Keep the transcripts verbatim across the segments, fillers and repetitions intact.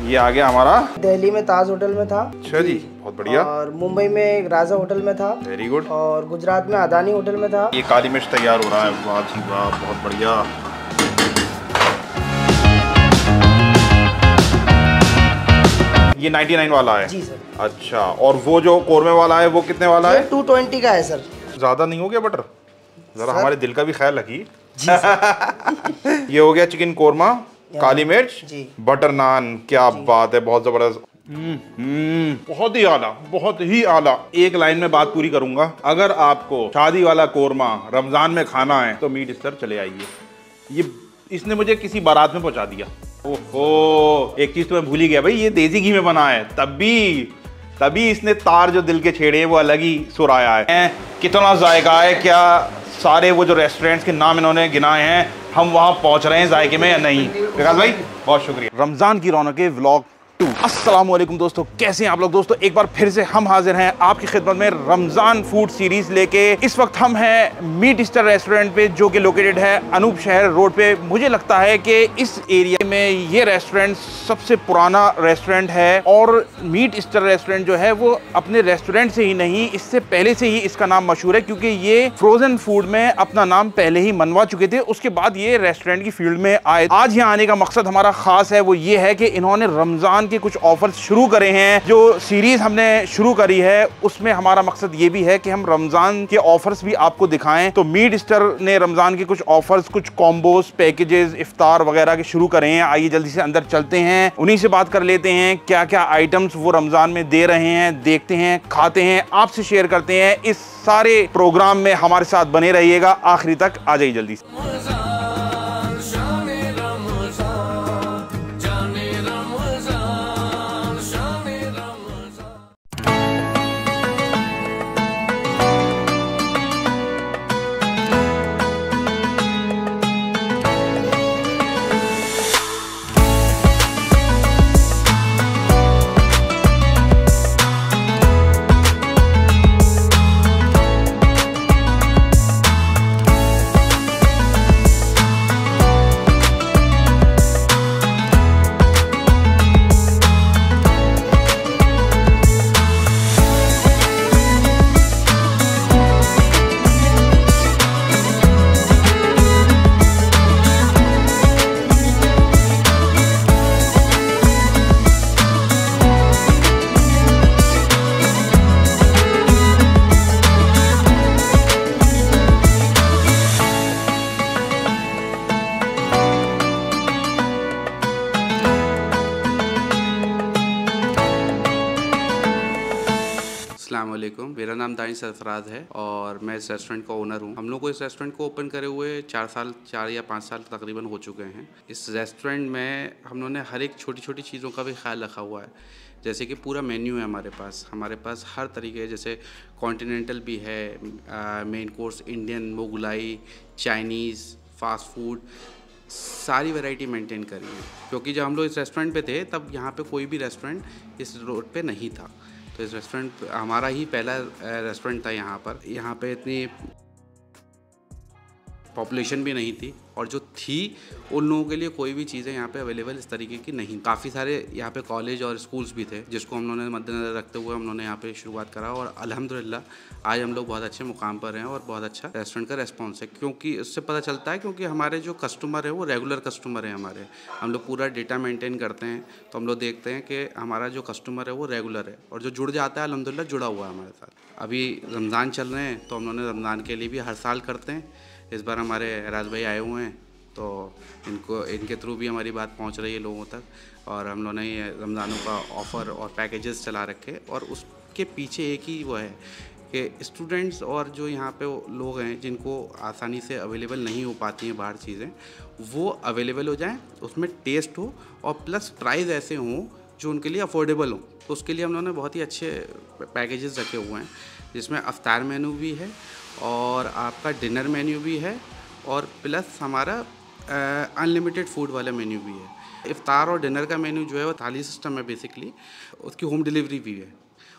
ये आ गया हमारा। दिल्ली में ताज होटल में था। अच्छा जी, बहुत बढ़िया। और मुंबई में एक राजा होटल में था। Very good. और गुजरात में अदानी होटल में था। ये काली मिर्च तैयार हो रहा है। वाह जी वाह, बहुत बढ़िया। ये निन्यानवे वाला है? जी सर। अच्छा, और वो जो कोरमे वाला है वो कितने वाला है? टू ट्वेंटी का है सर। ज़्यादा नहीं हो गया बटर? ज़रा हमारे दिल का भी ख्याल रखिए। ये हो गया चिकन कोरमा, काली मिर्च, बटर नान। क्या बात है, बहुत ज़बरदस्त। हम्म, बहुत ही आला, बहुत ही आला। एक लाइन में बात पूरी करूंगा, अगर आपको शादी वाला कोरमा रमजान में खाना है तो मीट स्टर चले आइए। ये इसने मुझे किसी बारात में पहुंचा दिया। ओहो, एक चीज तो मैं भूल ही गया भाई, ये देसी घी में बना है, तभी तभी इसने तार जो दिल के छेड़े वो अलग ही सुर आया है। कितना जायका है, क्या सारे वो जो रेस्टोरेंट्स के नाम इन्होंने गिनाए हैं, हम वहां पहुंच रहे हैं जायके में या नहीं? विकास भाई बहुत शुक्रिया। रमजान की रौनकें व्लॉग टू। अस्सलाम वालेकुम दोस्तों, कैसे हैं आप लोग? दोस्तों एक बार फिर से हम हाजिर हैं आपकी खिदमत में रमजान फूड सीरीज लेके। इस वक्त हम हैं मीट स्टर रेस्टोरेंट पे, जो कि लोकेटेड है अनूप शहर रोड पे। मुझे लगता है कि इस एरिया में ये रेस्टोरेंट सबसे पुराना रेस्टोरेंट है, और मीट स्टर रेस्टोरेंट जो है वो अपने रेस्टोरेंट से ही नहीं, इससे पहले से ही इसका नाम मशहूर है, क्योंकि ये फ्रोजन फूड में अपना नाम पहले ही मनवा चुके थे। उसके बाद ये रेस्टोरेंट की फील्ड में आए। आज यहाँ आने का मकसद हमारा खास है, वो ये है कि इन्होंने रमजान के कुछ ऑफर्स शुरू करे हैं। जो सीरीज हमने शुरू करी है उसमें हमारा मकसद ये भी है कि हम रमजान के ऑफर्स भी आपको दिखाएं। तो मीट स्टर ने रमजान के कुछ ऑफर्स, कुछ कॉम्बोज, पैकेजेस, इफ्तार वगैरह के शुरू करे हैं। आइए जल्दी से अंदर चलते हैं, उन्हीं से बात कर लेते हैं क्या क्या आइटम्स वो रमजान में दे रहे हैं, देखते हैं, खाते हैं, आपसे शेयर करते हैं। इस सारे प्रोग्राम में हमारे साथ बने रहिएगा, आखिरी तक आ जाइए जल्दी से। अस्सलामुअलैकुम, मेरा नाम दानिश सरफराज है और मैं इस रेस्टोरेंट का ओनर हूँ। हम लोग को इस रेस्टोरेंट को ओपन करे हुए चार साल चार या पाँच साल तकरीबन हो चुके हैं। इस रेस्टोरेंट में हम लोगों ने हर एक छोटी छोटी चीज़ों का भी ख्याल रखा हुआ है, जैसे कि पूरा मेन्यू है हमारे पास। हमारे पास हर तरीके, जैसे कॉन्टिनेंटल भी है, main course, Indian, Mughlai, Chinese, fast food, सारी वैरायटी मेंटेन करी है। क्योंकि जब हम लोग इस रेस्टोरेंट पे थे तब यहाँ पे कोई भी रेस्टोरेंट इस रोड पे नहीं था, तो इस रेस्टोरेंट हमारा ही पहला रेस्टोरेंट था यहाँ पर। यहाँ पे इतनी पॉपुलेशन भी नहीं थी, और जो थी उन लोगों के लिए कोई भी चीज़ें यहाँ पे अवेलेबल इस तरीके की नहीं। काफ़ी सारे यहाँ पे कॉलेज और स्कूल्स भी थे, जिसको हम लोगों ने मद्देनज़र रखते हुए हम लोगों ने यहाँ पे शुरुआत करा, और अल्हम्दुलिल्लाह आज हम लोग बहुत अच्छे मुकाम पर हैं और बहुत अच्छा रेस्टोरेंट का रेस्पॉन्स है। क्योंकि इससे पता चलता है, क्योंकि हमारे जो कस्टमर है वो रेगुलर कस्टमर है हमारे। हम लोग पूरा डेटा मेंटेन करते हैं, तो हम लोग देखते हैं कि हमारा जो कस्टमर है वो रेगुलर है, और जो जुड़ जाता है अल्हम्दुलिल्लाह जुड़ा हुआ है हमारे साथ। अभी रमज़ान चल रहे हैं, तो हम लोगों ने रमज़ान के लिए भी हर साल करते हैं। इस बार हमारे राज भाई आए हुए हैं, तो इनको इनके थ्रू भी हमारी बात पहुंच रही है लोगों तक, और हम लोगों ने ये रमज़ानों का ऑफ़र और पैकेजेस चला रखे। और उसके पीछे एक ही वो है कि स्टूडेंट्स और जो यहाँ पे लोग हैं जिनको आसानी से अवेलेबल नहीं हो पाती हैं बाहर चीज़ें, वो अवेलेबल हो जाएं, उसमें टेस्ट हो और प्लस प्राइस ऐसे हों जो उनके लिए अफोर्डेबल हो। तो उसके लिए हम लोगों ने बहुत ही अच्छे पैकेजेस रखे हुए हैं, जिसमें अफ्तार मेनू भी है और आपका डिनर मेन्यू भी है, और प्लस हमारा अनलिमिटेड फूड वाला मेन्यू भी है। इफ्तार और डिनर का मेन्यू जो है वो थाली सिस्टम है बेसिकली, उसकी होम डिलीवरी भी है।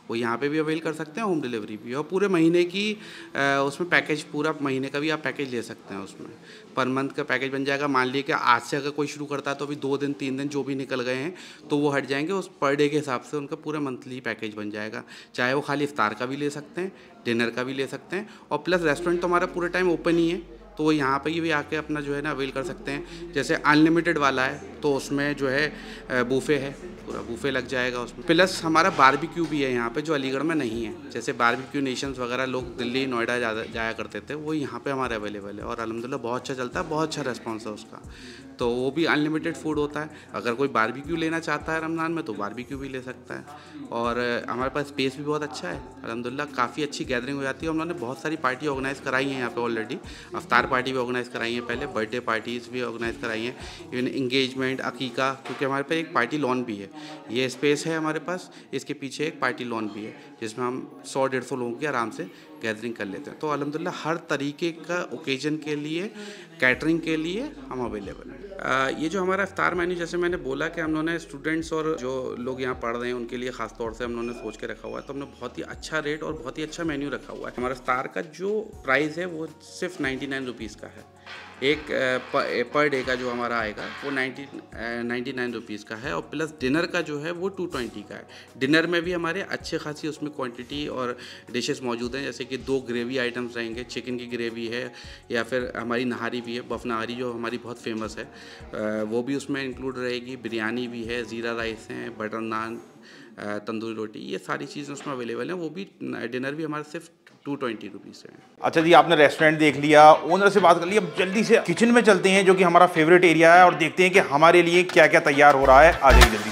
वो यहाँ पे भी अवेल कर सकते हैं, होम डिलीवरी भी। और पूरे महीने की उसमें पैकेज, पूरा महीने का भी आप पैकेज ले सकते हैं। उसमें पर मंथ का पैकेज बन जाएगा। मान लीजिए कि आज से अगर कोई शुरू करता है तो अभी दो दिन तीन दिन जो भी निकल गए हैं तो वो हट जाएंगे, उस पर डे के हिसाब से उनका पूरा मंथली पैकेज बन जाएगा। चाहे वो खाली इफ्तार का भी ले सकते हैं, डिनर का भी ले सकते हैं, और प्लस रेस्टोरेंट तो हमारा पूरे टाइम ओपन ही है, तो वो यहाँ पे भी आके अपना जो है ना अवेल कर सकते हैं। जैसे अनलिमिटेड वाला है तो उसमें जो है बूफे है, पूरा बूफे लग जाएगा उसमें। प्लस हमारा बारबेक्यू भी है यहाँ पे, जो अलीगढ़ में नहीं है। जैसे बारबेक्यू नेशंस वगैरह लोग दिल्ली नोएडा जाया करते थे, वो यहाँ पे हमारे अवेलेबल है और अल्हम्दुलिल्लाह बहुत अच्छा चलता है, बहुत अच्छा रेस्पॉन्स है उसका। तो वो भी अनलिमिटेड फूड होता है। अगर कोई बारबेक्यू लेना चाहता है रमज़ान में तो बारबेक्यू भी ले सकता है। और हमारे पास स्पेस भी बहुत अच्छा है अल्हम्दुलिल्लाह, काफ़ी अच्छी गैदरिंग हो जाती है। हम लोगों ने बहुत सारी पार्टी ऑर्गेनाइज़ कराई हैं यहाँ पे ऑलरेडी। अफ्तार पार्टी भी ऑर्गेनाइज़ कराई है पहले, बर्थडे पार्टीज़ भी ऑर्गेनाइज़ कराई हैं, इवन इंगेजमेंट, अकीका, क्योंकि हमारे पास एक पार्टी लॉन भी है। ये स्पेस है हमारे पास, इसके पीछे एक पार्टी लॉन भी है जिसमें हम सौ डेढ़ सौ लोगों की आराम से गैदरिंग कर लेते हैं। तो अल्हम्दुलिल्लाह हर तरीके का ओकेजन के लिए, कैटरिंग के लिए हम अवेलेबल हैं। ये जो हमारा इफ्तार मेन्यू, जैसे मैंने बोला कि हम लोगों ने स्टूडेंट्स और जो लोग यहाँ पढ़ रहे हैं उनके लिए ख़ास तौर से हम लोगों ने सोच के रखा हुआ है, तो हमने बहुत ही अच्छा रेट और बहुत ही अच्छा मेन्यू रखा हुआ है। हमारा इफ्तार का जो प्राइस है वो सिर्फ नाइन्टी नाइन रुपीज़ का है। एक पर डे का जो हमारा आएगा वो नाइन्टी नाइन्टी नाइन रुपीज़ का है, और प्लस डिनर का जो है वो टू ट्वेंटी का है। डिनर में भी हमारे अच्छे खासी उसमें क्वांटिटी और डिशेस मौजूद हैं, जैसे कि दो ग्रेवी आइटम्स रहेंगे, चिकन की ग्रेवी है, या फिर हमारी नहारी भी है, बफ नहारी जो हमारी बहुत फेमस है, वो भी उसमें इंक्लूड रहेगी। बिरयानी भी है, ज़ीरा राइस हैं, बटर नान, तंदूरी रोटी, ये सारी चीज़ें उसमें अवेलेबल हैं। वो भी डिनर भी हमारा सिर्फ टू ट्वेंटी रुपीज़ है। अच्छा जी, आपने रेस्टोरेंट देख लिया, ओनर से बात कर ली, अब जल्दी से किचन में चलते हैं जो कि हमारा फेवरेट एरिया है, और देखते हैं कि हमारे लिए क्या क्या तैयार हो रहा है। आ जाइए जल्दी।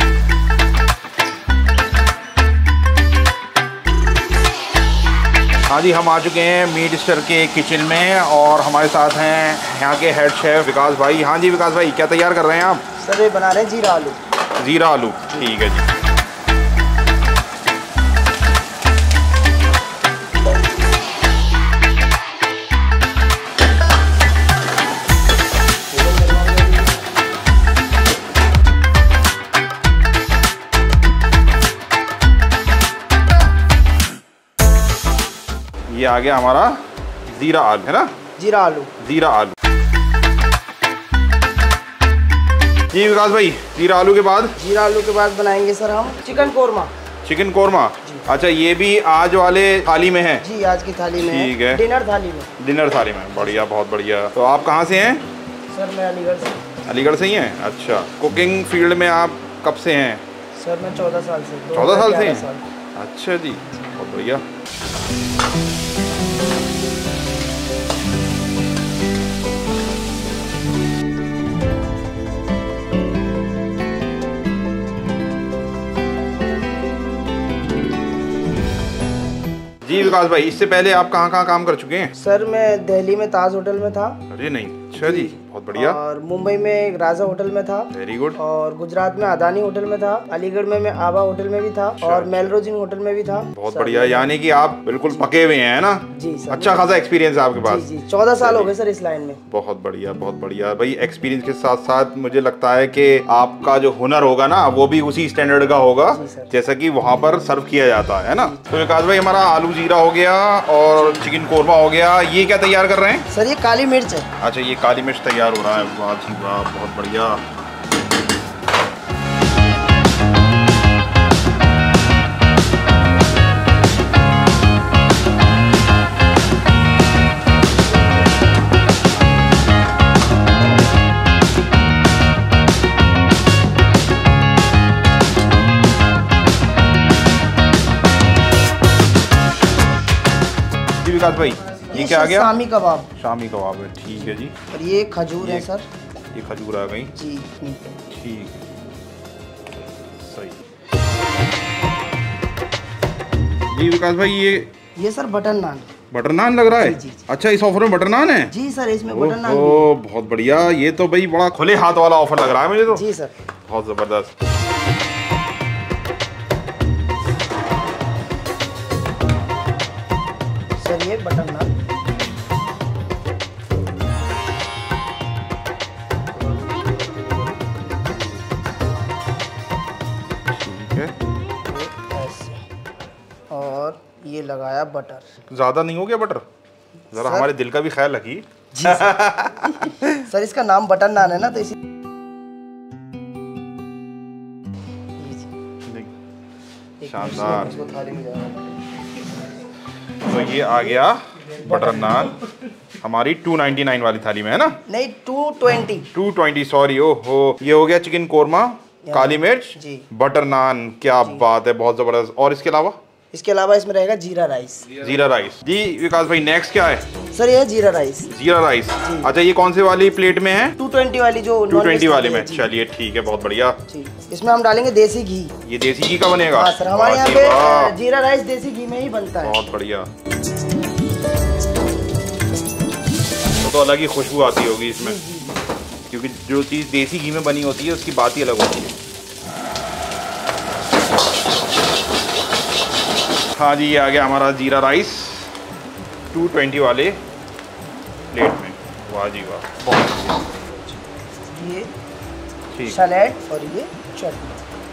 हाँ जी, हम आ चुके हैं मीट स्टर के किचन में, और हमारे साथ हैं यहाँ के हेड शेफ विकास भाई। हाँ जी विकास भाई, क्या तैयार कर रहे हैं आप? सर ये बना रहे हैं जीरा आलू। जीरा आलू, ठीक है जी। ये आ गया हमारा जीरा आलू, है ना? जीरा आलू, जीरा आलू। जी विकास भाई, जीरा आलू के बाद? जीरा आलू के बाद बनाएंगे सर हम चिकन कोरमा। चिकन कोरमा, अच्छा, ये भी आज वाले थाली में है? जी, आज की थाली में। ठीक है, डिनर थाली में। डिनर थाली में, बढ़िया, बहुत बढ़िया। तो आप कहाँ से हैं? सर मैं अलीगढ़ से। अलीगढ़ से ही हैं? अच्छा, कुकिंग फील्ड में आप कब से हैं? सर मैं चौदह साल से। चौदह साल से? अच्छा जी, बहुत बढ़िया। जी विकास भाई, इससे पहले आप कहाँ कहाँ काम कर चुके हैं? सर मैं दिल्ली में ताज होटल में था। अरे नहीं, अच्छा जी, बहुत बढ़िया। और मुंबई में एक राजा होटल में था। Very good. और गुजरात में अदानी होटल में था। अलीगढ़ में मैं आबा होटल में भी था। और मेलरोजिन होटल में भी था। बहुत बढ़िया, यानी कि आप बिल्कुल पके हुए हैं ना? जी सर, अच्छा खासा एक्सपीरियंस है आपके पास। जी जी, चौदह साल हो गए सर इस लाइन में। बहुत बढ़िया, बहुत बढ़िया भाई। एक्सपीरियंस के साथ साथ मुझे लगता है कि आपका जो हुनर होगा ना, वो भी उसी स्टैंडर्ड का होगा जैसा कि वहाँ पर सर्व किया जाता है ना? तो विकास भाई, हमारा आलू जीरा हो गया और चिकन कोरमा हो गया। ये क्या तैयार कर रहे हैं? सर ये काली मिर्च है। अच्छा, ये काली मिर्च तैयार हो रहा है। वाह जी वाह, बहुत बढ़िया। विकास भाई, ये क्या आ गया? शामी कबाब। शामी कबाब है, ठीक है जी। और ये खजूर है सर। ये खजूर आ गई जी, ठीक है, सही। जी विकास भाई, ये ये sir butter naan. Butter naan लग रहा है? जी, जी, जी। अच्छा, इस ऑफर में बटर नान है? जी सर, इसमें बटर नान। ओ, बहुत बढ़िया। ये तो भाई बड़ा खुले हाथ वाला ऑफर लग रहा है मुझे तो। जी सर, बहुत जबरदस्त। सर ये बटर नान। ठीक है, लगाया बटर। ज्यादा नहीं हो गया बटर? जरा हमारे दिल का भी ख्याल रखिए। जी सर। सर इसका नाम बटर नान है ना, तो इसी शानदार। इसको थाली में जाएगा। तो ये आ गया बटर नान हमारी टू नाइन्टी नाइन वाली थाली में, है ना? नहीं, two twenty. Two twenty, sorry. ओहो, ये हो गया चिकन कोरमा, काली मिर्च, जी, बटर नान। क्या बात है, बहुत जबरदस्त। और इसके अलावा इसके अलावा इसमें रहेगा जीरा राइस। जीरा राइस। जी विकास भाई, नेक्स्ट क्या है? सर ये है जीरा राइस। जीरा राइस। अच्छा, ये कौन से वाली प्लेट में है? टू ट्वेंटी वाली, जो टू ट्वेंटी वाले में। चलिए ठीक है, बहुत बढ़िया। जी, इसमें हम डालेंगे देसी घी। ये देसी घी का बनेगा? हाँ सर, हमारे यहाँ पे जीरा राइस देसी घी में ही बनता है। बहुत बढ़िया। तो, तो अलग ही खुशबू आती होगी इसमें, क्योंकि जो चीज़ देसी घी में बनी होती है उसकी बात ही अलग होती है। हाँ जी, ये आ गया हमारा जीरा राइस टू ट्वेंटी वाले प्लेट में। वाह जी वाह, बहुत बढ़िया। ये सैलेड और ये चटनी।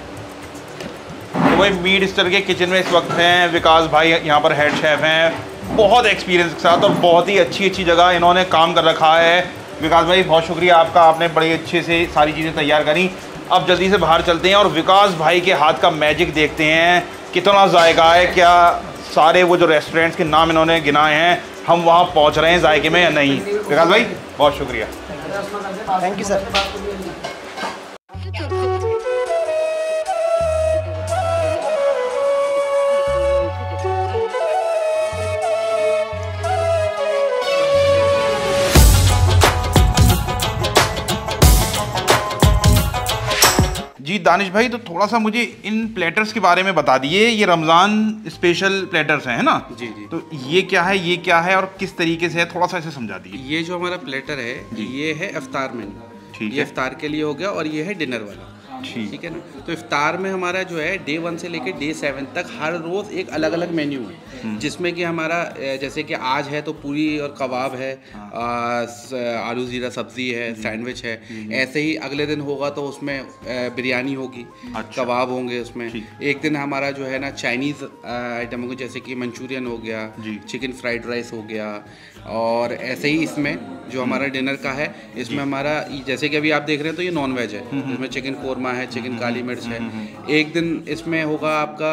तो भाई मीट स्टर के किचन में इस वक्त हैं विकास भाई, यहाँ पर हेड शेफ हैं, बहुत एक्सपीरियंस के साथ, और बहुत ही अच्छी अच्छी जगह इन्होंने काम कर रखा है। विकास भाई बहुत शुक्रिया आपका, आपने बड़े अच्छे से सारी चीज़ें तैयार करी। अब जल्दी से बाहर चलते हैं और विकास भाई के हाथ का मैजिक देखते हैं, कितना जायका है, क्या सारे वो जो रेस्टोरेंट्स के नाम इन्होंने गिनाए हैं हम वहाँ पहुँच रहे हैं जायके में या नहीं। विकास भाई बहुत शुक्रिया। Thank you sir. जी दानिश भाई, तो थोड़ा सा मुझे इन प्लेटर्स के बारे में बता दिए। ये रमज़ान स्पेशल प्लेटर्स हैं, है ना? जी जी। तो ये क्या है, ये क्या है और किस तरीके से है, थोड़ा सा इसे समझा दीजिए। ये जो हमारा प्लेटर है, ये है इफ्तार मेन्यू। ठीक है। ये इफ्तार के लिए हो गया, और ये है डिनर वाला। ठीक ठीक है ना? तो इफ्तार में हमारा जो है डे वन से लेकर डे सेवन तक हर रोज़ एक अलग अलग मेन्यू है, जिसमें कि हमारा जैसे कि आज है तो पूरी और कबाब है, आ, आलू ज़ीरा सब्ज़ी है, सैंडविच है। ऐसे ही अगले दिन होगा तो उसमें बिरयानी होगी, अच्छा। कबाब होंगे उसमें। एक दिन हमारा जो है ना चाइनीज़ आइटम होंगे, जैसे कि मंचूरियन हो गया, चिकन फ्राइड राइस हो गया। और ऐसे ही इसमें जो हमारा डिनर का है, इसमें हमारा जैसे कि अभी आप देख रहे हैं तो ये नॉन वेज है, इसमें चिकन कोरमा है, चिकन काली मिर्च है। एक दिन इसमें होगा आपका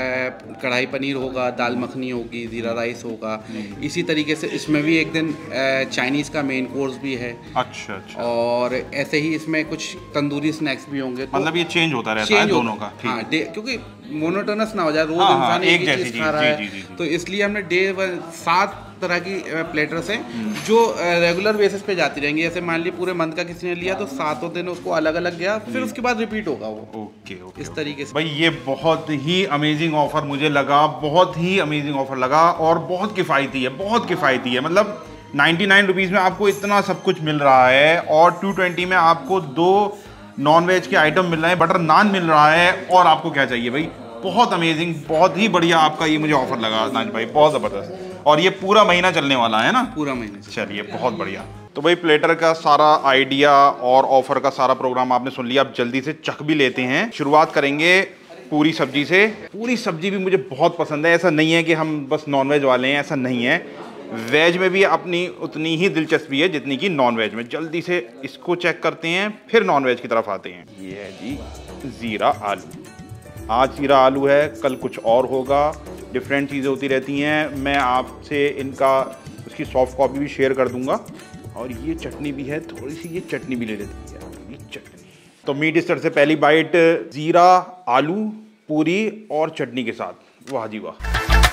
कढ़ाई पनीर होगा, दाल मखनी होगी, ज़ीरा राइस होगा। इसी तरीके से इसमें भी एक दिन चाइनीज़ का मेन कोर्स भी है। अच्छा अच्छा। और ऐसे ही इसमें कुछ तंदूरी स्नैक्स भी होंगे। तो मतलब ये चेंज होता रहता है दोनों का? हाँ, क्योंकि मोनोटोनस ना हो जाए, रोज हाँ, इंसान हाँ, एक एक ही जैसी चीज खा रहा जी, जी, है। जी, जी। तो इसलिए हमने डे वन सात तरह की प्लेटर्स हैं जो रेगुलर बेसिस पे जाती रहेंगी। जैसे मान लीजिए पूरे मंथ का किसी ने लिया तो सातों दिन उसको अलग अलग गया, फिर उसके बाद रिपीट होगा वो। ओके ओके, इस तरीके से। भाई ये बहुत ही अमेजिंग ऑफर मुझे लगा, बहुत ही अमेजिंग ऑफर लगा, और बहुत किफ़ायती है, बहुत किफ़ायती है। मतलब नाइन्टी नाइन रुपीज़ में आपको इतना सब कुछ मिल रहा है, और टू ट्वेंटी में आपको दो नॉन वेज के आइटम मिल रहे हैं, बटर नान मिल रहा है, और आपको क्या चाहिए भाई। बहुत अमेजिंग, बहुत ही बढ़िया आपका ये मुझे ऑफर लगा नाज भाई, बहुत ज़बरदस्त। और ये पूरा महीना चलने वाला है ना? पूरा महीना। चलिए बहुत बढ़िया। तो भाई प्लेटर का सारा आइडिया और ऑफर का सारा प्रोग्राम आपने सुन लिया। अब जल्दी से चख भी लेते हैं। शुरुआत करेंगे पूरी सब्जी से। पूरी सब्जी भी मुझे बहुत पसंद है। ऐसा नहीं है कि हम बस नॉनवेज वाले हैं, ऐसा नहीं है। वेज में भी अपनी उतनी ही दिलचस्पी है जितनी कि नॉन वेज में। जल्दी से इसको चेक करते हैं, फिर नॉन वेज की तरफ आते हैं। ये है जी ज़ीरा आलू। आज ज़ीरा आलू है, कल कुछ और होगा, डिफरेंट चीज़ें होती रहती हैं। मैं आपसे इनका उसकी सॉफ्ट कॉपी भी शेयर कर दूंगा। और ये चटनी भी है, थोड़ी सी ये चटनी भी ले लेते हैं, ये चटनी। तो मीट स्टर से पहली बाइट ज़ीरा आलू पूरी और चटनी के साथ। वाह जी वाह।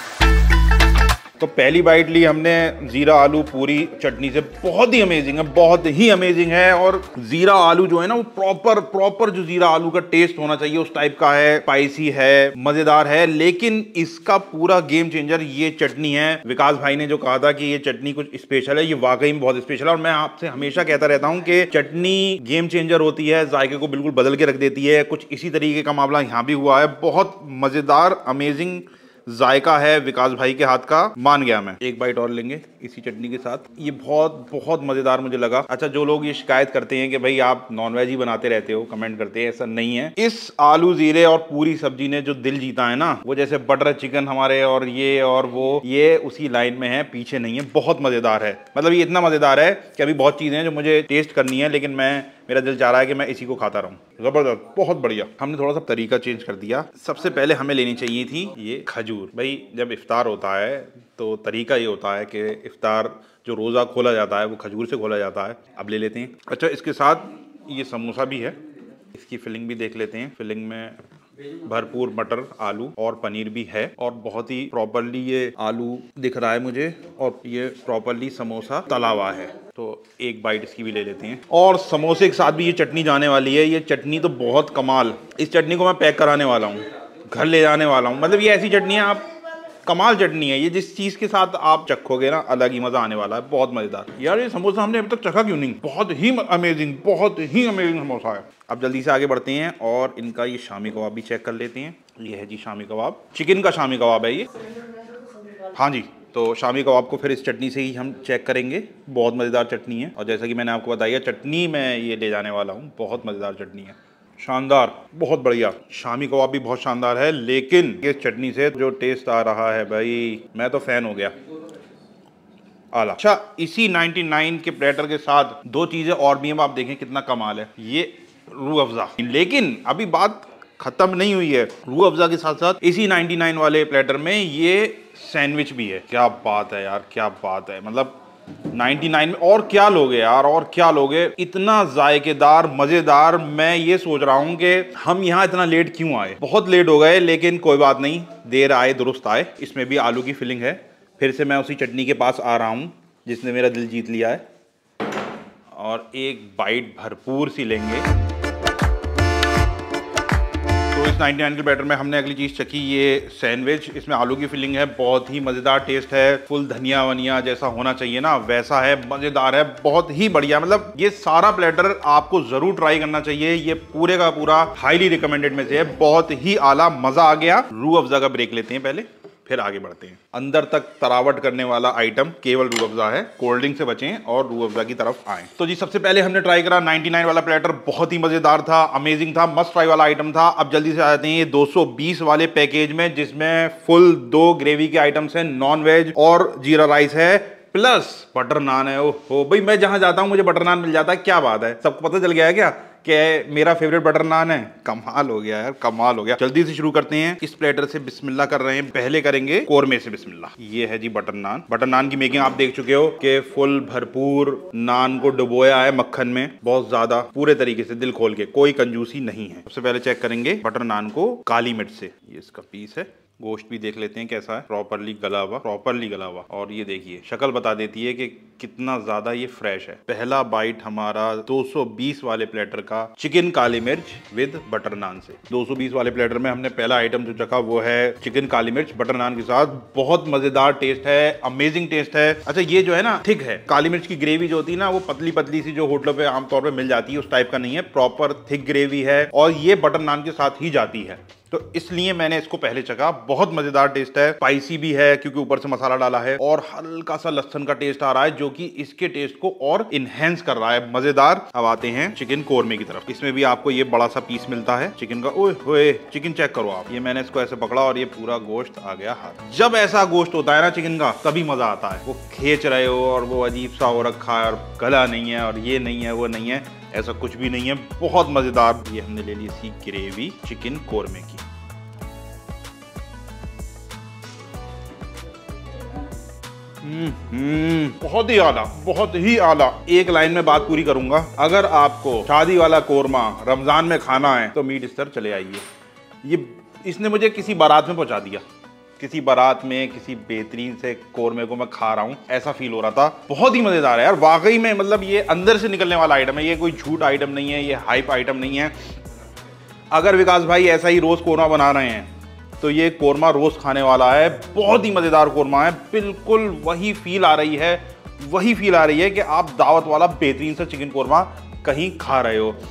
तो पहली बाइट ली हमने ज़ीरा आलू पूरी चटनी से, बहुत ही अमेजिंग है, बहुत ही अमेजिंग है। और ज़ीरा आलू जो है ना, वो प्रॉपर प्रॉपर जो ज़ीरा आलू का टेस्ट होना चाहिए उस टाइप का है, स्पाइसी है, मज़ेदार है। लेकिन इसका पूरा गेम चेंजर ये चटनी है। विकास भाई ने जो कहा था कि ये चटनी कुछ स्पेशल है, ये वाकई में बहुत स्पेशल है। और मैं आपसे हमेशा कहता रहता हूँ कि चटनी गेम चेंजर होती है, जायके को बिल्कुल बदल के रख देती है। कुछ इसी तरीके का मामला यहाँ भी हुआ है। बहुत मज़ेदार, अमेजिंग जायका है विकास भाई के हाथ का, मान गया मैं। एक बाइट और लेंगे इसी चटनी के साथ। ये बहुत बहुत मजेदार मुझे लगा। अच्छा, जो लोग ये शिकायत करते हैं कि भाई आप नॉनवेज ही बनाते रहते हो, कमेंट करते हैं, ऐसा नहीं है। इस आलू जीरे और पूरी सब्जी ने जो दिल जीता है ना, वो जैसे बटर चिकन हमारे और ये और वो, ये उसी लाइन में है, पीछे नहीं है। बहुत मजेदार है, मतलब ये इतना मजेदार है कि अभी बहुत चीजें हैं जो मुझे टेस्ट करनी है, लेकिन मैं मेरा दिल चाह रहा है कि मैं इसी को खाता रहूं। जबरदस्त, बहुत बढ़िया। हमने थोड़ा सा तरीका चेंज कर दिया। सबसे पहले हमें लेनी चाहिए थी ये खजूर। भाई जब इफ्तार होता है तो तरीका ये होता है कि इफ्तार जो रोज़ा खोला जाता है वो खजूर से खोला जाता है। अब ले लेते हैं। अच्छा, इसके साथ ये समोसा भी है, इसकी फिलिंग भी देख लेते हैं। फिलिंग में भरपूर मटर, आलू और पनीर भी है, और बहुत ही प्रॉपरली ये आलू दिख रहा है मुझे, और ये प्रॉपरली समोसा तला हुआ है। तो एक बाइट इसकी भी ले लेते हैं। और समोसे के साथ भी ये चटनी जाने वाली है। ये चटनी तो बहुत कमाल। इस चटनी को मैं पैक कराने वाला हूँ, घर ले जाने वाला हूँ। मतलब ये ऐसी चटनी है, आप कमाल चटनी है ये। जिस चीज के साथ आप चखोगे ना, अलग ही मजा आने वाला है। बहुत मजेदार। यार ये समोसा हमने अभी तक चखा क्यों नहीं? बहुत ही अमेजिंग, बहुत ही अमेजिंग समोसा है। अब जल्दी से आगे बढ़ते हैं और इनका ये शामी कबाब भी चेक कर लेते हैं। ये है जी शामी कबाब, चिकन का शामी कबाब है ये। हाँ जी, तो शामी कबाब को फिर इस चटनी से ही हम चेक करेंगे। बहुत मजेदार चटनी है, और जैसा कि मैंने आपको बताया, चटनी मैं ये ले जाने वाला हूँ। बहुत मजेदार चटनी है, शानदार, बहुत बढ़िया। शामी कबाब भी बहुत शानदार है, लेकिन इस चटनी से जो टेस्ट आ रहा है भाई, मैं तो फैन हो गया। आला। अच्छा, इसी निन्यानवे के प्लेटर के साथ दो चीजें और भी हैं, आप देखें कितना कमाल है। ये रूह अफ़ज़ा, लेकिन अभी बात खत्म नहीं हुई है। रूह अफ़ज़ा के साथ साथ इसी निन्यानवे वाले प्लेटर में ये सैंडविच भी है। क्या बात है यार, क्या बात है। मतलब निन्यानवे में और क्या लोगे यार, और क्या लोगे। इतना जायकेदार, मजेदार। मैं ये सोच रहा हूँ कि हम यहाँ इतना लेट क्यों आए। बहुत लेट हो गए, लेकिन कोई बात नहीं, देर आए दुरुस्त आए। इसमें भी आलू की फिलिंग है। फिर से मैं उसी चटनी के पास आ रहा हूँ जिसने मेरा दिल जीत लिया है, और एक बाइट भरपूर सी लेंगे। तो इस निन्यानवे के बैटर में हमने अगली चीज़ चखी, ये सैंडविच। इसमें आलू की फिलिंग है, बहुत ही मज़ेदार टेस्ट है। फुल धनिया वनिया जैसा होना चाहिए ना, वैसा है। मज़ेदार है, बहुत ही बढ़िया। मतलब ये सारा प्लेटर आपको ज़रूर ट्राई करना चाहिए। ये पूरे का पूरा हाईली रिकमेंडेड में से है। बहुत ही आला, मज़ा आ गया। रूह अफ़ज़ा का ब्रेक लेते हैं पहले, फिर आगे बढ़ते हैं। अंदर तक तरावट करने वाला आइटम केवल रूह अफ़ज़ा है। कोल्ड ड्रिंक से बचें और रूह अफ़ज़ा की तरफ आएं। तो जी सबसे पहले हमने ट्राई करा निन्यानवे वाला प्लेटर। बहुत ही मजेदार था, अमेजिंग था, मस्ट ट्राई वाला आइटम था। अब जल्दी से आ जाते हैं ये दो सौ बीस वाले पैकेज में, जिसमें फुल दो ग्रेवी के आइटम्स हैं, नॉन वेज और जीरा राइस है, प्लस बटर नान है। ओहो भाई, मैं जहां जाता हूं मुझे बटर नान मिल जाता है। क्या बात है, सबको पता चल गया है क्या कि मेरा फेवरेट बटर नान है? कमाल हो गया यार, कमाल हो गया। जल्दी से शुरू करते हैं। इस प्लेटर से बिस्मिल्लाह कर रहे हैं। पहले करेंगे कोरमे से बिस्मिल्लाह। ये है जी बटर नान। बटर नान की मेकिंग आप देख चुके हो कि फुल भरपूर नान को डुबोया है मक्खन में, बहुत ज्यादा, पूरे तरीके से, दिल खोल के, कोई कंजूसी नहीं है। सबसे पहले चेक करेंगे बटर नान को काली मिर्च से। ये इसका पीस है। गोश्त भी देख लेते हैं कैसा है, प्रॉपरली गला हुआ, प्रॉपरली गला हुआ। और ये देखिए शक्ल बता देती है कि कितना ज्यादा ये फ्रेश है। पहला बाइट हमारा दो सौ बीस वाले प्लेटर का चिकन काली मिर्च विद बटर नान से। दो सौ बीस वाले प्लेटर में हमने पहला आइटम जो चखा वो है चिकन काली मिर्च बटर नान के साथ। बहुत मजेदार टेस्ट है, अमेजिंग टेस्ट है। अच्छा, ये जो है ना थिक है। काली मिर्च की ग्रेवी जो होती है ना, वो पतली पतली सी जो होटलों पे आमतौर पर मिल जाती है, उस टाइप का नहीं है। प्रॉपर थिक ग्रेवी है, और ये बटर नान के साथ ही जाती है, तो इसलिए मैंने इसको पहले चखा। बहुत मजेदार टेस्ट है, स्पाइसी भी है क्योंकि ऊपर से मसाला डाला है, और हल्का सा लहसुन का टेस्ट आ रहा है जो कि इसके टेस्ट को और इनहेंस कर रहा है। मजेदार। अब आते हैं चिकन कोरमे की तरफ। इसमें भी आपको ये बड़ा सा पीस मिलता है चिकन का। ओए होए, चिकन चेक करो आप। ये मैंने इसको ऐसे पकड़ा और ये पूरा गोश्त आ गया हाथ। जब ऐसा गोश्त होता है ना चिकन का, तभी मजा आता है। वो खींच रहे हो और वो अजीब सा हो रखा है, और गला नहीं है, और ये नहीं है, वो नहीं है, ऐसा कुछ भी नहीं है। बहुत मजेदार। ये हमने ले ली सी ग्रेवी चिकन कोरमे की। हम्म, बहुत ही आला, बहुत ही आला। एक लाइन में बात पूरी करूंगा, अगर आपको शादी वाला कोरमा रमजान में खाना है तो मीट स्तर चले आइए। ये इसने मुझे किसी बारात में पहुंचा दिया। किसी बारात में किसी बेहतरीन से कोरमे को मैं खा रहा हूँ, ऐसा फील हो रहा था। बहुत ही मजेदार है यार, वाकई में। मतलब ये अंदर से निकलने वाला आइटम है, ये कोई झूठ आइटम नहीं है, ये हाइप आइटम नहीं है। अगर विकास भाई ऐसा ही रोज कोरमा बना रहे हैं तो ये कोरमा रोज खाने वाला है। बहुत ही मजेदार कोरमा है, बिल्कुल वही फील आ रही है, वही फील आ रही है कि आप दावत वाला बेहतरीन सा चिकन कोरमा कहीं खा रहे हो।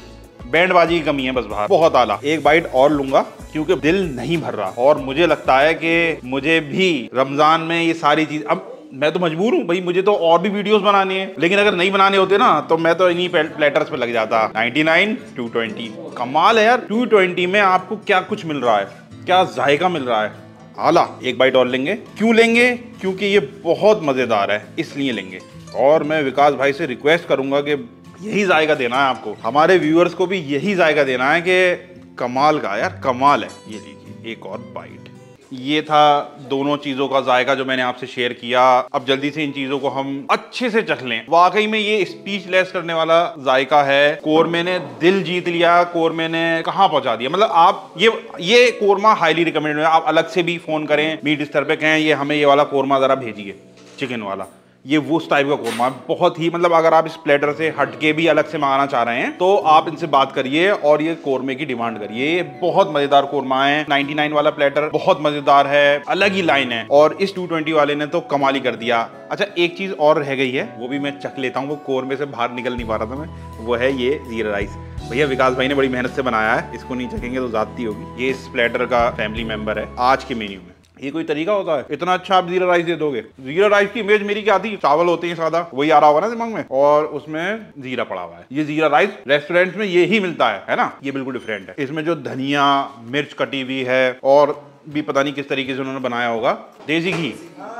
बैंडबाजी की कमी है बस बाहर, बहुत आला। एक बाइट और लूंगा क्योंकि दिल नहीं भर रहा और मुझे लगता है कि मुझे भी रमजान में ये सारी चीज, अब मैं तो मजबूर हूँ भाई, मुझे तो और भी वीडियोस बनानी है, लेकिन अगर नहीं बनाने होते ना तो मैं तो इन्हीं प्लेटर्स पे लग जाता। नाइनटी नाइन, टू ट्वेंटी, कमाल है यार। टू ट्वेंटी में आपको क्या कुछ मिल रहा है, क्या जायका मिल रहा है, आला। एक बाइट और लेंगे। क्यों लेंगे? क्योंकि ये बहुत मजेदार है, इसलिए लेंगे। और मैं विकास भाई से रिक्वेस्ट करूंगा कि यही जायका देना है आपको, हमारे व्यूअर्स को भी यही जायका देना है कि कमाल का यार, कमाल है। ये लीजिए एक और बाइट। ये था दोनों चीजों का जायका जो मैंने आपसे शेयर किया। अब जल्दी से इन चीजों को हम अच्छे से चख लें। वाकई में ये स्पीचलेस करने वाला जायका है। कोरमे ने दिल जीत लिया, कोरमे ने कहाँ पहुंचा दिया। मतलब आप ये ये कोरमा हाईली रिकमेंडेड है। आप अलग से भी फोन करें मीट स्तर पे, कहें ये हमें ये वाला कोरमा जरा भेजिए, चिकन वाला, ये वो उस टाइप का कोरमा है। बहुत ही, मतलब अगर आप इस प्लेटर से हटके भी अलग से मंगाना चाह रहे हैं तो आप इनसे बात करिए और ये कोरमे की डिमांड करिए। ये बहुत मजेदार कोरमा है। नाइनटी नाइन वाला प्लेटर बहुत मजेदार है, अलग ही लाइन है। और इस टू ट्वेंटी वाले ने तो कमाल ही कर दिया। अच्छा, एक चीज और रह गई है, वो भी मैं चख लेता हूँ। वो कोरमे से बाहर निकल नहीं पा रहा था मैं, वो है ये जीरा राइस। भैया विकास भाई ने बड़ी मेहनत से बनाया है, इसको नहीं चखेंगे तो ज्यादती होगी। ये इस प्लेटर का फैमिली मेंबर है आज के मेन्यू में। ये कोई तरीका होता है? इतना अच्छा आप जीरा राइस दे दोगे? जीरा राइस की इमेज मेरी क्या थी, चावल होते हैं सादा, वही आ रहा होगा ना दिमाग में, और उसमें जीरा पड़ा हुआ है। ये जीरा राइस रेस्टोरेंट में ये ही मिलता है, है ना? ये बिल्कुल डिफरेंट है। इसमें जो धनिया मिर्च कटी हुई है और भी पता नहीं किस तरीके से उन्होंने बनाया होगा। देसी घी,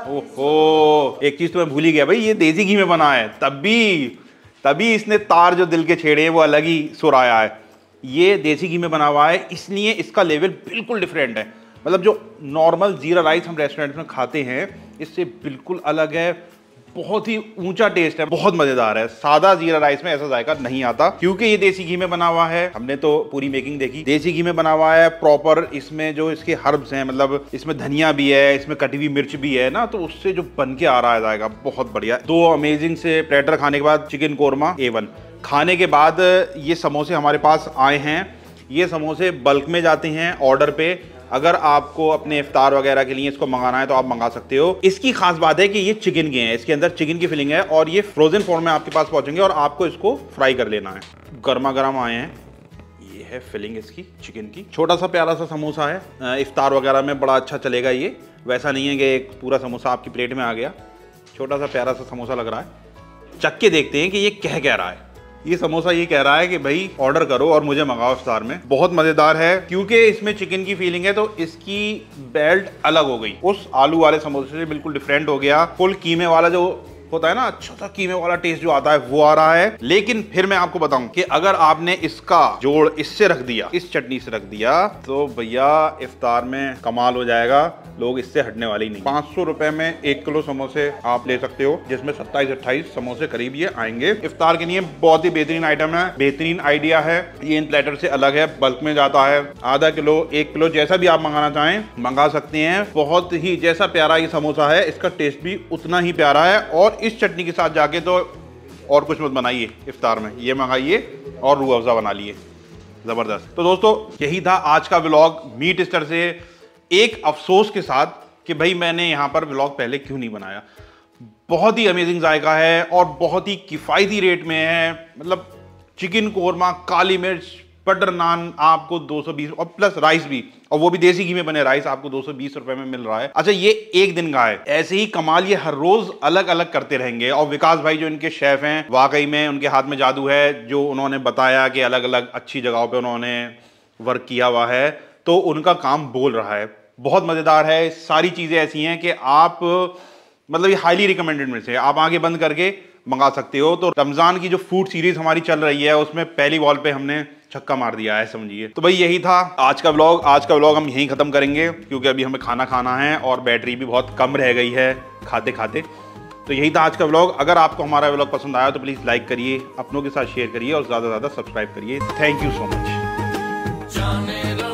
ओहो, एक चीज तो मैं भूल ही गया भाई, ये देसी घी में बना है, तभी तभी इसने तार जो दिल के छेड़े हैं वो अलग ही सुर आया है। ये देसी घी में बना हुआ है, इसलिए इसका लेवल बिल्कुल डिफरेंट है। मतलब जो नॉर्मल जीरा राइस हम रेस्टोरेंट में खाते हैं इससे बिल्कुल अलग है। बहुत ही ऊंचा टेस्ट है, बहुत मजेदार है। सादा जीरा राइस में ऐसा जायका नहीं आता क्योंकि ये देसी घी में बना हुआ है। हमने तो पूरी मेकिंग देखी, देसी घी में बना हुआ है प्रॉपर। इसमें जो इसके हर्ब्स हैं, मतलब इसमें धनिया भी है, इसमें कटी हुई मिर्च भी है ना, तो उससे जो बन के आ रहा है जायका बहुत बढ़िया। दो अमेजिंग से प्लेटर खाने के बाद चिकन कोरमा ए वन खाने के बाद ये समोसे हमारे पास आए हैं। ये समोसे बल्क में जाते हैं ऑर्डर पे। अगर आपको अपने इफ्तार वगैरह के लिए इसको मंगाना है तो आप मंगा सकते हो। इसकी खास बात है कि ये चिकन के हैं, इसके अंदर चिकन की फिलिंग है और ये फ्रोजन फॉर्म में आपके पास पहुंचेंगे और आपको इसको फ्राई कर लेना है। गर्मा गर्म आए हैं। ये है फिलिंग इसकी चिकन की। छोटा सा प्यारा सा समोसा है, इफ्तार वगैरह में बड़ा अच्छा चलेगा। ये वैसा नहीं है कि एक पूरा समोसा आपकी प्लेट में आ गया, छोटा सा प्यारा सा समोसा लग रहा है। चख के देखते हैं कि ये कह कह रहा है। ये समोसा ये कह रहा है कि भाई ऑर्डर करो और मुझे मंगाओ इफ्तार में। बहुत मजेदार है क्योंकि इसमें चिकन की फीलिंग है तो इसकी बेल्ट अलग हो गई, उस आलू वाले समोसे से बिल्कुल डिफरेंट हो गया। फुल कीमे वाला जो होता है ना, अच्छा सा कीमे वाला टेस्ट जो आता है वो आ रहा है। लेकिन फिर मैं आपको बताऊं कि अगर आपने इसका जोड़ इससे रख दिया, इस चटनी से रख दिया, तो भैया इफ्तार में कमाल हो जाएगा। लोग इससे हटने वाले ही नहीं। पाँच सौ रुपए में एक किलो समोसे आप ले सकते हो, जिसमें सत्ताईस अट्ठाईस समोसे करीब ये आएंगे। इफ्तार के लिए बहुत ही बेहतरीन आइटम है, बेहतरीन आइडिया है। ये इन प्लेटर से अलग है, बल्क में जाता है। आधा किलो, एक किलो, जैसा भी आप मंगाना चाहें मंगा सकते हैं। बहुत ही जैसा प्यारा ये समोसा है, इसका टेस्ट भी उतना ही प्यारा है। और इस चटनी के साथ जाके तो और कुछ मत बनाइए इफ्तार में, ये मंगाइए और रूह अफ़ज़ा बना लिए, जबरदस्त। तो दोस्तों यही था आज का व्लॉग मीट स्टर से, एक अफसोस के साथ कि भाई मैंने यहाँ पर व्लॉग पहले क्यों नहीं बनाया। बहुत ही अमेजिंग जायका है और बहुत ही किफ़ायती रेट में है। मतलब चिकन कोरमा, काली मिर्च, बटर नान आपको दो सौ बीस और प्लस राइस भी, और वो भी देसी घी में बने राइस आपको दो सौ बीस रुपए में मिल रहा है। अच्छा, ये एक दिन का है, ऐसे ही कमाल ये हर रोज अलग अलग करते रहेंगे। और विकास भाई जो इनके शेफ हैं, वाकई में उनके हाथ में जादू है। जो उन्होंने बताया कि अलग अलग अच्छी जगहों पे उन्होंने वर्क किया हुआ है, तो उनका काम बोल रहा है। बहुत मजेदार है, सारी चीजें ऐसी हैं कि आप मतलब ये हाईली रिकमेंडेड में से आप आगे बंद करके मंगा सकते हो। तो रमजान की जो फूड सीरीज हमारी चल रही है उसमें पहली वॉल पे हमने छक्का मार दिया है, समझिए। तो भाई यही था आज का व्लॉग। आज का व्लॉग हम यहीं खत्म करेंगे क्योंकि अभी हमें खाना खाना है और बैटरी भी बहुत कम रह गई है खाते खाते। तो यही था आज का व्लॉग। अगर आपको हमारा व्लॉग पसंद आया तो प्लीज लाइक करिए, अपनों के साथ शेयर करिए और ज्यादा से ज्यादा सब्सक्राइब करिए। Thank you so much.